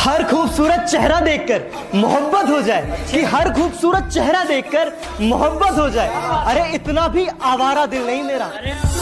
हर खूबसूरत चेहरा देखकर मोहब्बत हो जाए, कि हर खूबसूरत चेहरा देखकर मोहब्बत हो जाए। अरे इतना भी आवारा दिल नहीं मेरा।